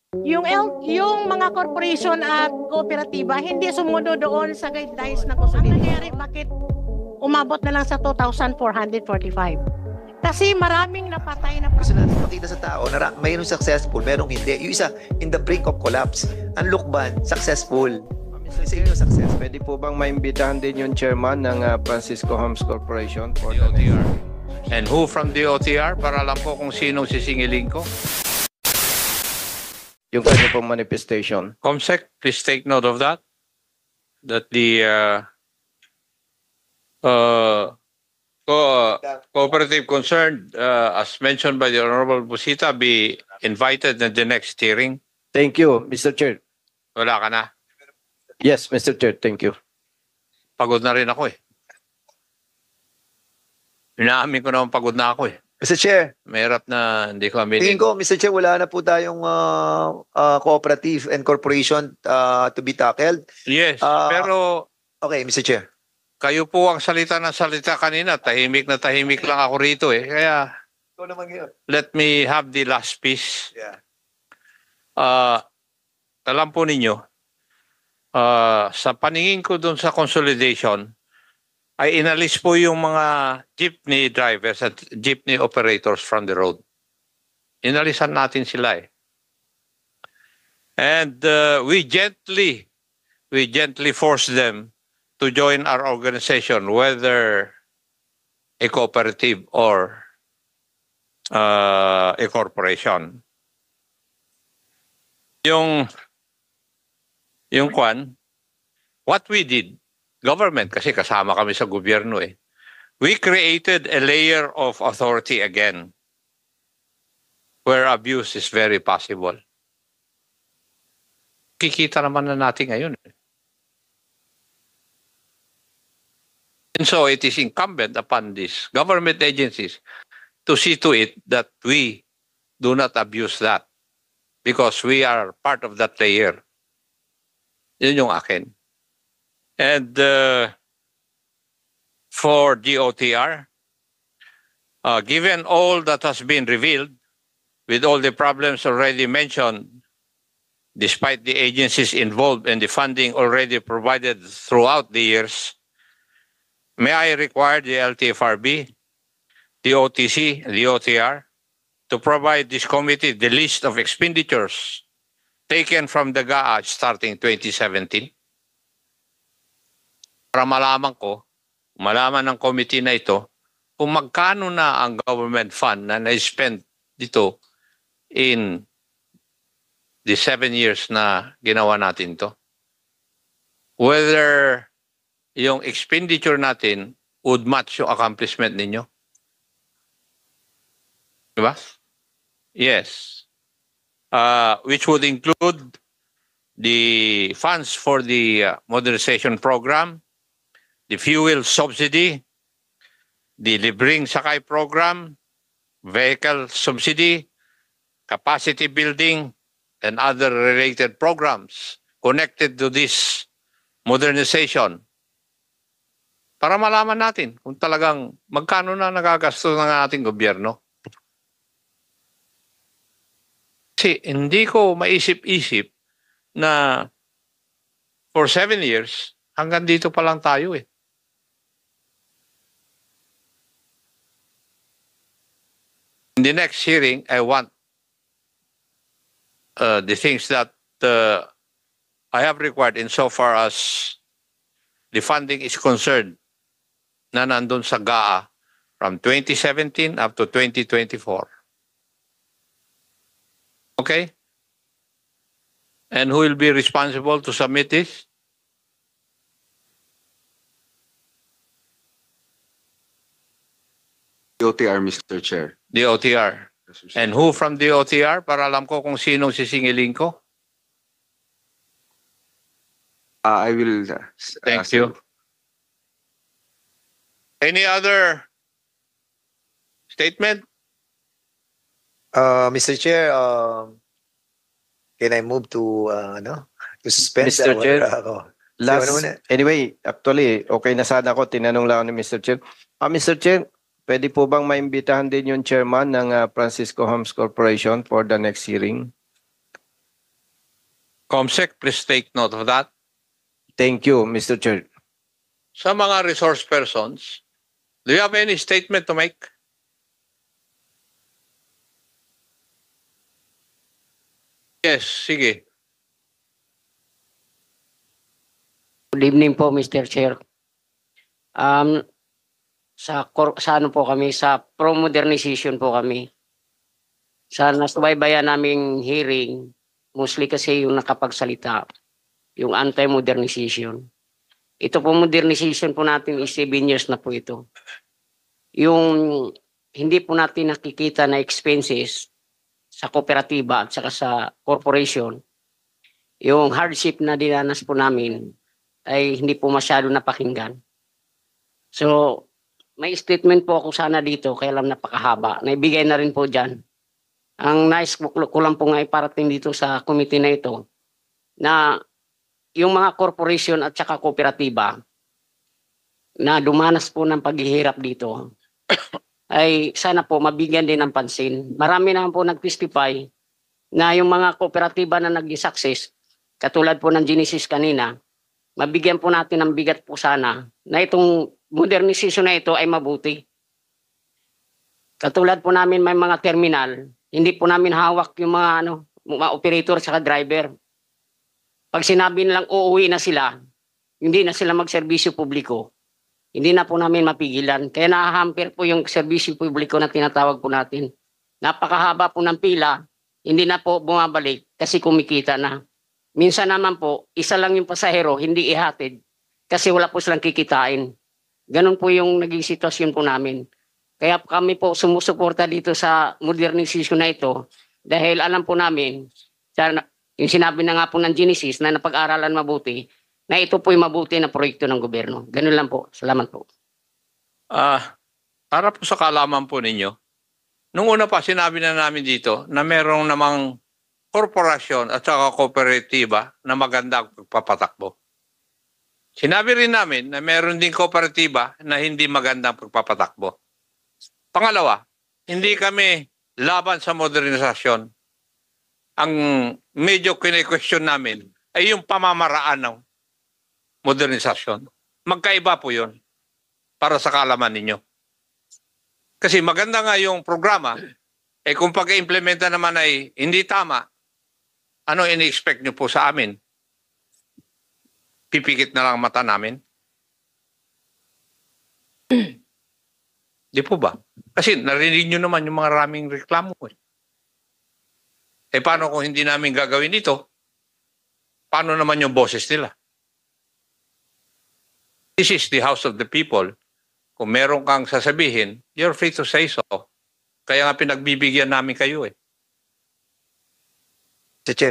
Yung mga corporation at kooperatiba hindi sumunod doon sa guidelines na consolidation. Ang nangyari, bakit umabot na lang sa 2,445? Kasi maraming napatay na. Gusto natin makita sa tao na mayroong successful, mayroong hindi. Yung isa, in the brink of collapse. Ang Lukban, successful. Sa inyo, success. Pwede po bang maimbitahan din yung chairman ng Francisco Homes Corporation for the DOTR. And who from DOTR? Para alam ko kung sinong sisingilin ko. yung kanya pong manifestation? Comsec, please take note of that. That the cooperative concerned, as mentioned by the Honorable Busita, be invited in the next hearing. Thank you, Mr. Chair. Wala ka na. Yes, Mr. Chair, thank you. Pagod na rin ako eh. Inaamin ko naman pagod na ako eh. Mr. Chair, Mahirap na hindi ko aminin. tingin ko, Mr. Chair, wala na po tayong cooperative and corporation to be tackled. Yes, Ah, pero Okay, Mr. Chair. kayo po ang salita ng salita kanina. Tahimik na tahimik lang ako rito eh. Kaya Ikaw naman yun. let me have the last piece. Yeah. Alam po ninyo, sa paningin ko doon sa consolidation, ay inalis po yung mga jeepney drivers at jeepney operators from the road. Inalisan natin sila eh. And we gently force them to join our organization, whether a cooperative or a corporation. Yung kwan, what we did, government, kasi kasama kami sa gobyerno eh, we created a layer of authority again where abuse is very possible. Kikita naman na natin ngayon. And so it is incumbent upon these government agencies to see to it that we do not abuse that because we are part of that layer. Yun yung akin. And for DOTR, given all that has been revealed, with all the problems already mentioned, despite the agencies involved and the funding already provided throughout the years, may I require the LTFRB, the OTC, and the OTR to provide this committee the list of expenditures taken from the GAA starting 2017? Para malaman ng committee na ito, kung magkano na ang government fund na na-spend dito in the 7 years na ginawa natin to. Whether yung expenditure natin would match yung accomplishment ninyo. Diba? Yes. Which would include the funds for the modernization program, the fuel subsidy, the Libreng Sakay program, vehicle subsidy, capacity building, and other related programs connected to this modernization. Para malaman natin kung talagang magkano na nagagastos ng ating gobyerno. Kasi hindi ko maisip-isip na for 7 years, hanggang dito pa lang tayo eh. In the next hearing, I want the things that I have required insofar as the funding is concerned na nandun sa GAA from 2017 up to 2024. Okay? And who will be responsible to submit this? DOTR, Mr. Chair. The OTR. And who from the OTR? Para alam ko kung sinong sisingilin ko. I will. Thank you. Any other statement? Mr. Chair, can I move to to suspend Mr. our, Chair, Last, Anyway, actually, okay na sana ako. Tinanong lang ako ni Mr. Chair. Mr. Chair, pwede po bang maimbitahan din yung chairman ng Francisco Homes Corporation for the next hearing? COMSEC, please take note of that. Thank you, Mr. Chair. Sa mga resource persons, do you have any statement to make? Yes, sige. Good evening po, Mr. Chair. Sa ano po kami, sa pro-modernization po kami. Sa nasubaybayan naming hearing, mostly kasi yung nakapagsalita, yung anti-modernization. Ito po modernization po natin is 7 years na po ito. Yung hindi po natin nakikita na expenses sa kooperatiba at saka sa corporation, yung hardship na dinanas po namin ay hindi po masyado napakinggan. So, may statement po ako sana dito, kaya lang napakahaba. Naibigay na rin po dyan. Ang nice ko lang po nga iparating dito sa committee na ito, na yung mga corporation at saka kooperatiba na dumanas po ng paghihirap dito, ay sana po mabigyan din ng pansin. Marami naman po nag-testify na yung mga kooperatiba na nag-success, katulad po ng Genesis kanina, mabigyan po natin ng bigat po sana na itong modernization na ito ay mabuti. Katulad po namin may mga terminal, hindi po namin hawak yung mga operator at driver. Pag sinabi nilang uuwi na sila, hindi na sila magserbisyo publiko, hindi na po namin mapigilan. Kaya nahahamper po yung serbisyo publiko na tinatawag po natin. Napakahaba po ng pila, hindi na po bumabalik kasi kumikita na. Minsan naman po, isa lang yung pasahero, hindi ihatid kasi wala po silang kikitain. Ganon po yung naging sitwasyon po namin. Kaya kami po sumusuporta dito sa modernization na ito dahil alam po namin, yung sinabi na nga po ng Genesis na napag-aralan mabuti, na ito po yung mabuti na proyekto ng gobyerno. Ganun lang po. Salamat po. Para po sa kaalaman po ninyo, nung una pa sinabi na namin dito na merong namang korporasyon at saka kooperatiba na maganda ang pagpapatakbo. Sinabi rin namin na meron din kooperatiba na hindi maganda ang pagpapatakbo. Pangalawa, hindi kami laban sa modernisasyon. Ang medyo kine-question namin ay yung pamamaraan ng modernisasyon. Magkaiba po yun para sa kaalaman ninyo. Kasi maganda nga yung programa, kung pag-implementa naman ay hindi tama, ano ini-expect nyo po sa amin? Pipikit na lang mata namin? Di po ba? Kasi narinig nyo naman yung mga raming reklamo. Paano kung hindi namin gagawin dito? Paano naman yung boses nila? This is the house of the people. Kung meron kang sasabihin, you're free to say so. Kaya nga pinagbibigyan namin kayo Mr. Chair.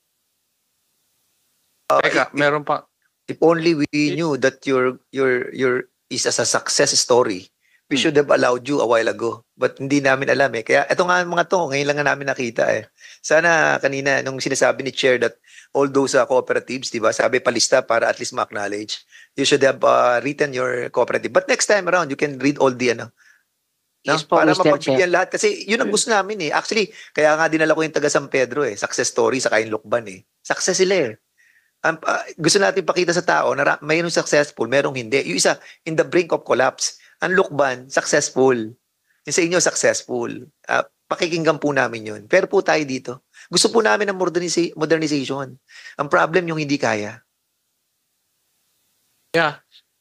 Teka, meron pa. If only we knew that your is as a success story, we should have allowed you a while ago. But hindi namin alam Kaya ito nga mga to, ngayon lang nga namin nakita Sana kanina, nung sinasabi ni Chair that all those cooperatives, diba, sabi palista para at least ma-acknowledge, you should have written your cooperative. But next time around, you can read all the Yes po, para Mr. mapagbigyan lahat. Kasi yun ang gusto namin Actually, kaya nga dinala ko yung taga San Pedro Success story sa yung Lukban Success sila gusto natin pakita sa tao na mayroong successful, merong hindi. Yung isa, in the brink of collapse. Ang Lukban, successful. Yung sa inyo, successful. Pakikinggan po namin yun. Pero po tayo dito. Gusto po namin ng modernization. Ang problem yung hindi kaya. Yeah.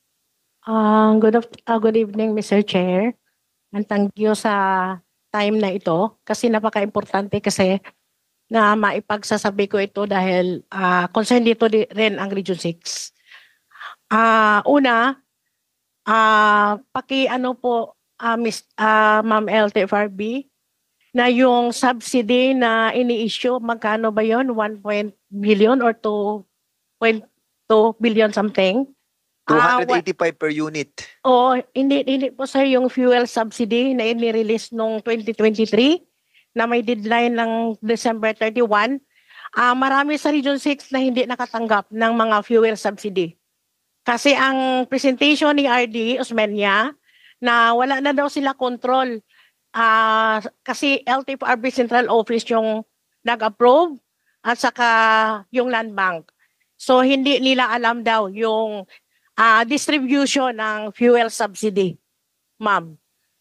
Good evening, Mr. Chair. And thank you sa time na ito kasi napaka-importante kasi na maipagsasabi ko ito dahil concern dito rin ang Region 6. Una, Ma'am LTFRB, na yung subsidy na ini-issue, magkano ba yun? 1 billion or 2.2 billion something? 285 per unit. Hindi po sir yung fuel subsidy na inirelease noong 2023 na may deadline ng December 31. Marami sa Region 6 na hindi nakatanggap ng mga fuel subsidy. Kasi ang presentation ni RD Osmeña na wala na daw sila control kasi LTFRB Central Office yung nag-approve at saka yung land bank. So hindi nila alam daw yung distribution ng fuel subsidy, ma'am.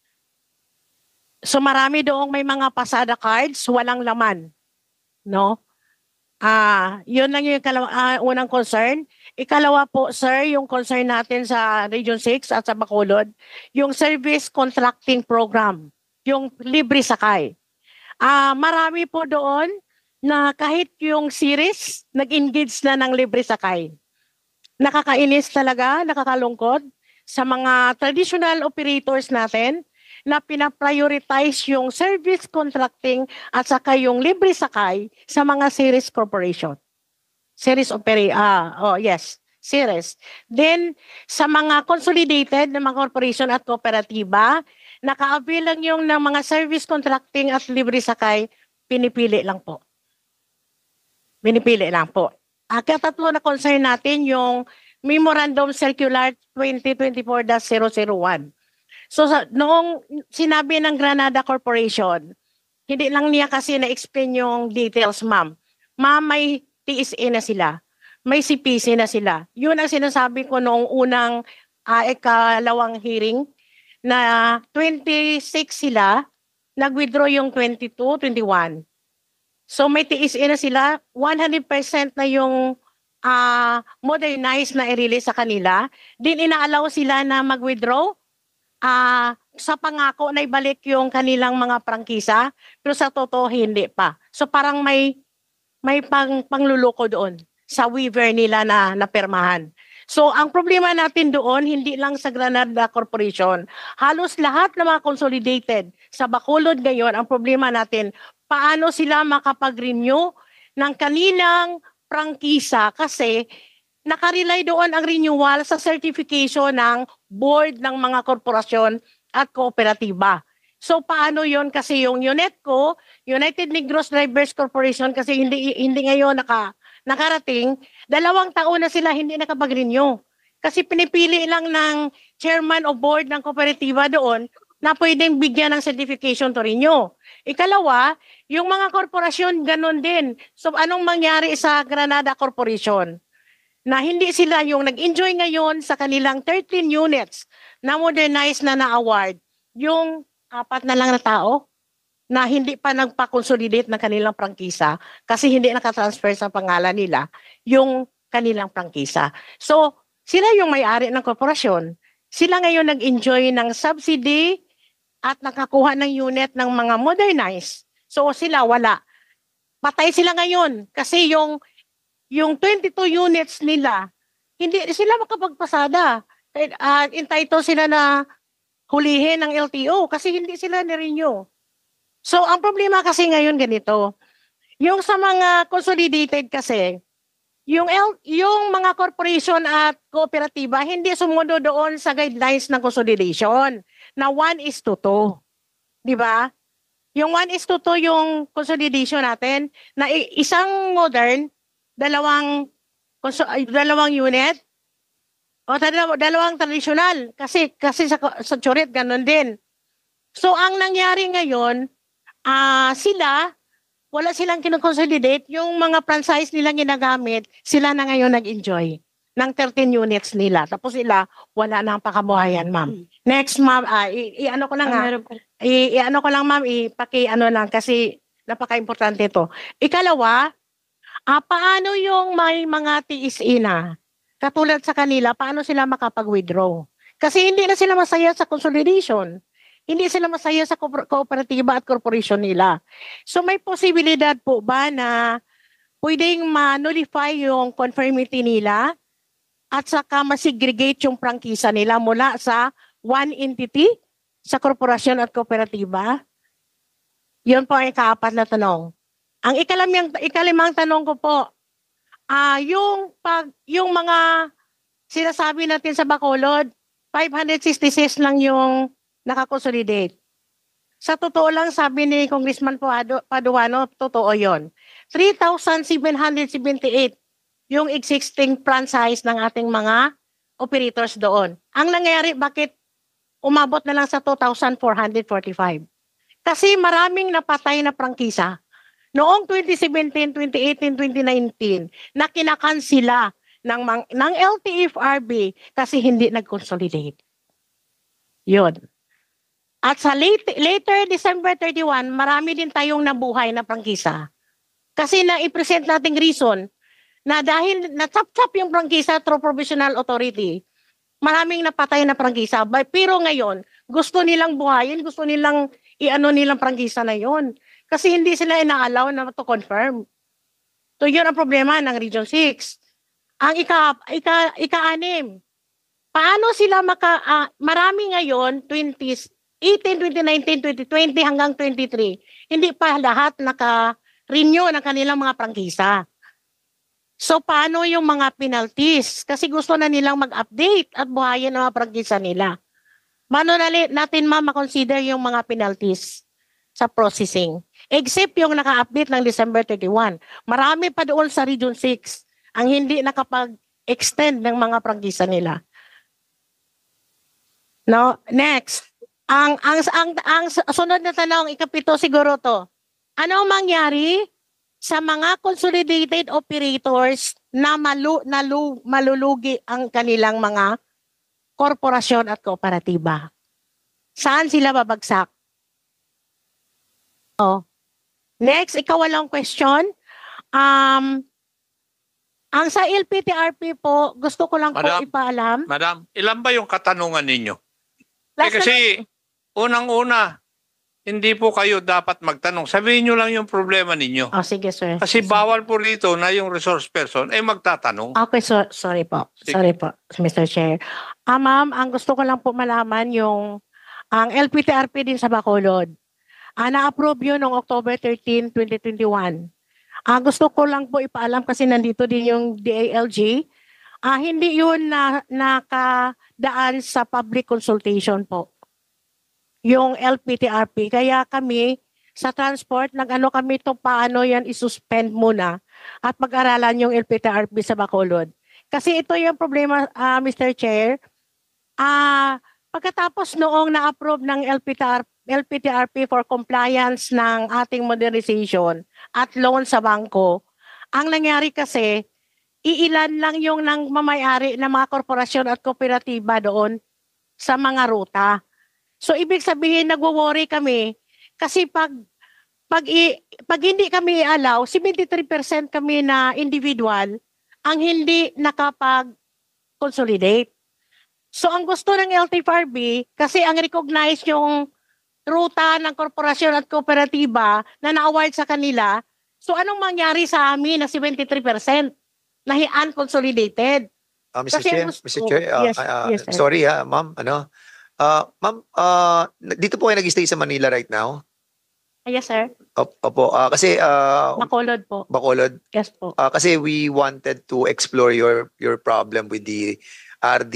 So marami doong may mga pasada cards, walang laman, no? Yun lang yung unang concern. Ikalawa po, sir, yung concern natin sa Region 6 at sa Bacolod, yung service contracting program, yung libre sakay. Marami po doon na kahit yung series, nag-engage na ng libre sakay. Nakakainis talaga, nakakalungkot sa mga traditional operators natin na pinaprioritize yung service contracting at saka yung libre sakay sa mga series corporation. Series series. Then, sa mga consolidated na mga corporation at kooperatiba, naka-avail lang yung ng mga service contracting at libre sakay, pinipili lang po. Katatlo na concern natin yung Memorandum Circular 2024-001. So noong sinabi ng Granada Corporation, hindi lang niya kasi na-explain yung details, ma'am. Ma'am, may TSA na sila. May CPC na sila. Yun ang sinasabi ko noong unang ikalawang hearing na 26 sila, nag-withdraw yung 22, 21. So may TSA na sila, 100% na yung modernized na i-release sa kanila. Din inaalaw sila na mag-withdraw sa pangako na ibalik yung kanilang mga prangkisa, pero sa totoo hindi pa. So parang may pangluloko doon sa waiver nila na napirmahan. So ang problema natin doon, hindi lang sa Granada Corporation, halos lahat ng mga consolidated sa Bacolod ngayon, ang problema natin, paano sila makapag-renew ng kanilang prangkisa kasi nakarely doon ang renewal sa certification ng board ng mga korporasyon at kooperatiba. So paano yon kasi yung UNEDCO, United Negros Drivers Corporation, kasi hindi ngayon nakarating, 2 taon na sila hindi nakapag-renew. Kasi pinipili lang ng chairman o board ng kooperatiba doon na pwedeng bigyan ng certification to renew. Ikalawa, yung mga korporasyon ganun din. So anong mangyari sa Granada Corporation? Na hindi sila yung nag-enjoy ngayon sa kanilang 13 units na modernized na na-award, yung 4 na lang na tao na hindi pa nagpa-consolidate ng kanilang prangkisa kasi hindi nakatransfer sa pangalan nila yung kanilang prangkisa. So, sila yung may-ari ng korporasyon. Sila ngayon nag-enjoy ng subsidy at nakakuha ng unit ng mga modernized. So, sila wala. Patay sila ngayon kasi yung 22 units nila, hindi sila makapagpasada. Entitled sila na hulihin ng LTO kasi hindi sila ni-renew. So, ang problema kasi ngayon ganito. Yung sa mga consolidated kasi, yung mga corporation at kooperatiba, hindi sumunod doon sa guidelines ng consolidation na 1:2. Di ba? Yung 1:2 yung consolidation natin na isang modern, dalawang unit o dalawang traditional kasi sa Choret ganun din. So ang nangyari ngayon, wala silang kinoconsolidate, yung mga franchise nilang ginagamit, sila na ngayon nag-enjoy ng 13 units nila. Tapos sila wala nang pakabuhayan, ma'am. Next, ma'am, i-ano ko lang ma'am, ipaki-ano lang kasi napaka-importante ito. Ikalawa, paano yung may mga TSA na? Katulad sa kanila, paano sila makapag-withdraw? Kasi hindi na sila masaya sa consolidation. Hindi sila masaya sa kooperatiba at corporation nila. So may posibilidad po ba na pwedeng ma-nullify yung conformity nila at saka ma-segregate yung prangkisa nila mula sa one entity sa korporasyon at kooperatiba? Yun po ang ika-4 na tanong. Ang ikalimang tanong ko po, yung mga sinasabi natin sa Bacolod, 566 lang yung nakakonsolidate. Sa totoo lang, sabi ni Congressman Paduano, totoo yon. 3,778 yung existing franchise ng ating mga operators doon. Ang nangyari, bakit umabot na lang sa 2,445? Kasi maraming napatay na prangkisa noong 2017, 2018, 2019 na kinakansila ng LTFRB kasi hindi nag-consolidate. Yun. At sa later December 31, marami din tayong nabuhay na prangkisa. Kasi na-i-present nating reason na dahil na-chop-chop yung prangkisa through provisional authority, maraming napatay na prangkisa. Pero ngayon, gusto nilang buhayin, gusto nilang nilang prangkisa na yon. Kasi hindi sila ina-allow na to confirm. So yun ang problema ng Region 6. Ang ika-anim, paano sila marami ngayon, 2018, 2019, 2020 hanggang 23, hindi pa lahat naka-renew ng kanilang mga prangkisa. So paano yung mga penalties? Kasi gusto na nilang mag-update at buhayin ang mga prangkisa nila. Paano natin ma-consider yung mga penalties sa processing? Except yung naka-update ng December 31. Marami pa doon sa Region 6 ang hindi nakapag-extend ng mga prangkisa nila. No, next. Ang sunod na tanong, ikapito siguro to. Ano ang mangyari sa mga consolidated operators na malulugi ang kanilang mga korporasyon at kooperatiba? Saan sila babagsak? Oh. Next, ikawalong question. Ang sa LPTRP po, gusto ko lang po ipaalam. Madam, ilan ba yung katanungan ninyo? Last Kasi unang-una, hindi po kayo dapat magtanong. Sabihin nyo lang yung problema ninyo. Oh, sige, sir. Kasi bawal po rito na yung resource person ay magtatanong. Okay, sorry po. Sige. Sorry po, Mr. Chair. Ma'am, ang gusto ko lang po malaman ang LPTRP din sa Bacolod. Na-approve yun noong October 13, 2021. Gusto ko lang po ipaalam kasi nandito din yung DALG. Hindi yun nakadaan sa public consultation po. Yung LPTRP. Kaya kami sa transport, kami to paano yan isuspend muna at mag-aralan yung LPTRP sa Bacolod. Kasi ito yung problema, Mr. Chair. Pagkatapos noong na-approve ng LPTRP for compliance ng ating modernization at loan sa bangko, ang nangyari kasi, iilan lang yung nang mamayari ng mga korporasyon at kooperatiba doon sa mga ruta. So ibig sabihin nagwo-worry kami kasi pag hindi kami i-allow, 73% kami na individual ang hindi nakapag-consolidate. So ang gusto ng LTFRB, kasi ang recognize yung ruta ng korporasyon at kooperatiba na na-award sa kanila, so anong mangyari sa amin na 73% na unconsolidated? Mr. Kasi Chair, yes, sir. sorry ma'am, ma'am, dito po kayo nag-stay sa Manila right now? Yes, sir. Opo, kasi Bacolod po. Bacolod, Yes po. kasi we wanted to explore your problem with the RD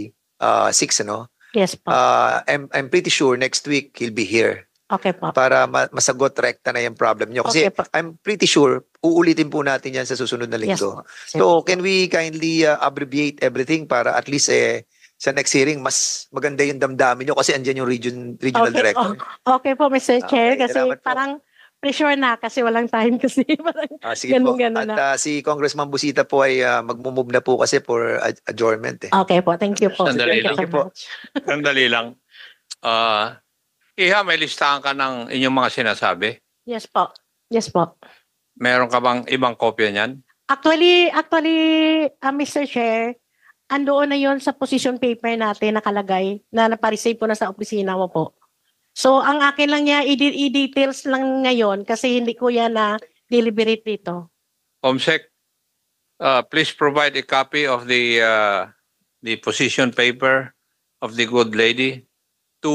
6, Yes po. I'm pretty sure next week he'll be here Okay po. para masagot rekta na yung problem nyo. Kasi Okay po. I'm pretty sure uulitin po natin yan sa susunod na Yes linggo. po. So can we kindly abbreviate everything para at least sa next hearing mas maganda yung damdamin nyo kasi andyan yung regional director. Okay po, Mr. Chair, Okay, kasi salamat po. parang pressure na kasi walang time kasi. Parang Sige po. ganun na. At si Congressman Busita po ay magmumove na po kasi for adjournment. Okay po, thank you po. Sandali Thank you lang. so much. Sandali lang. Iha, may listahan ka ng inyong mga sinasabi. Yes po. Yes po. Meron ka bang ibang kopya niyan? Actually, Mr. Chair, andoon na yon sa position paper natin nakalagay na napareceive po na sa opisina mo po. So, ang akin lang niya, i-details lang ngayon kasi hindi ko yan na-deliberate dito. Omsec, please provide a copy of the position paper of the good lady to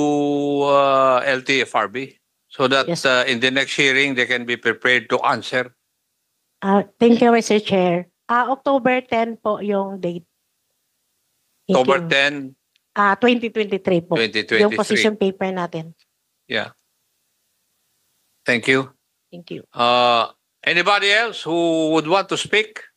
LTFRB so that Yes. in the next hearing they can be prepared to answer. Thank you, Mr. Chair. October 10 po yung date. Thank October you. 10, 2023 po. 2023. Yung position paper natin. Yeah. Thank you. Thank you. Anybody else who would want to speak?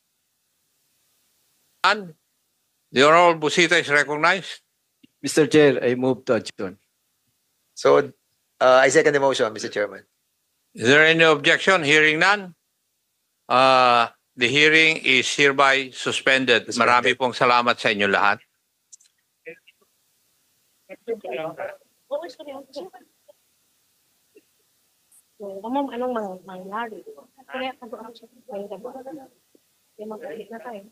And the Honorable Busita is recognized. Mr. Chair, I move to adjourn. So, I second the motion, Mr. Chairman. Is there any objection? Hearing none? The hearing is hereby suspended. Marami pong salamat sa inyo lahat. Ma'am, anong mangyari? Kaya ako siya. Yung mag-edit na tayo.